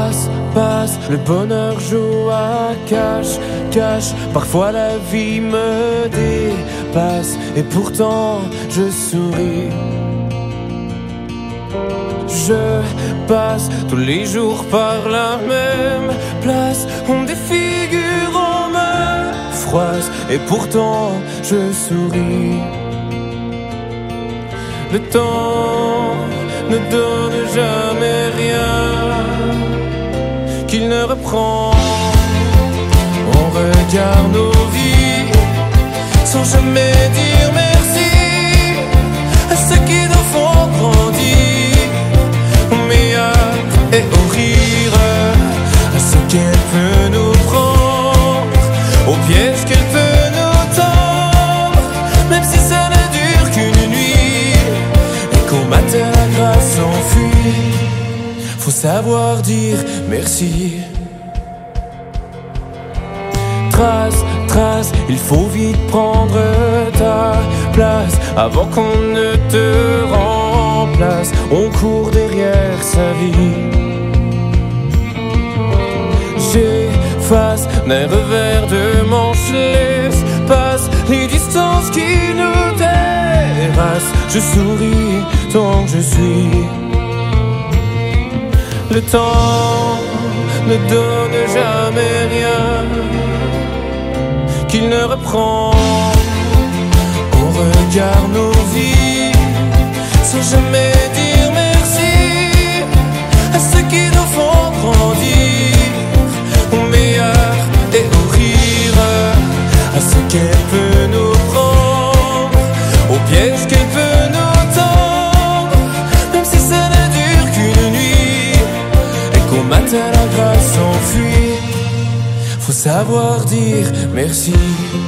passe, le bonheur joue à cache. Parfois la vie me dépasse et pourtant je souris. Je passe tous les jours par la même place, on défigure, on me froisse et pourtant je souris. Le temps ne donne jamais rien qu'il ne reprend. On regarde nos vies sans jamais dire merci à ceux qui nous font grandir, au meilleur et au rire, à ce qu'elle peut nous prendre, au piège qu'elle peut nous tendre, même si ça ne dure qu'une nuit et qu'au matin la grâce s'enfuit. Faut savoir dire merci. Trace, il faut vite prendre ta place avant qu'on ne te remplace. On court derrière sa vie. J'efface d'un revers de manche l'espace, les distances qui nous terrassent. Je souris tant que je suis. Le temps ne donne jamais rien qu'il ne reprend. On regarde nos vies sans jamais dire merci à ceux qui nous font grandir, au meilleur et au rire, à ce qu'elle peut nous prendre, au piège qu'elle peut nous tendre, même si ça ne dure qu'une nuit et qu'au matin la grâce s'enfuit. Faut savoir dire merci.